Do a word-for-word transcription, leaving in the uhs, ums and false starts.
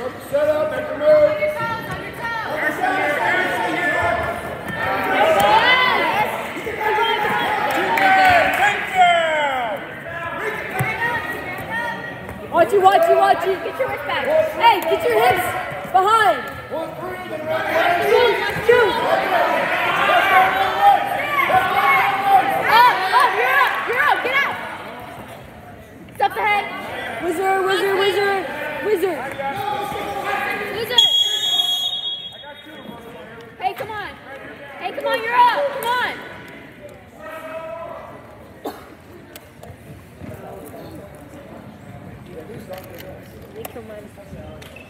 Set up, make a move. On your toes, on your toes. Watch you, watch you, watch you. Get your hips back. Hey, get your hips behind. Shoot, shoot. Up, up, you're up, you're up, get out. Step ahead. Wizard, wizard, wizard, wizard. Wizard. Hey, come on. Hey, come on, you're up. Come on. Come on.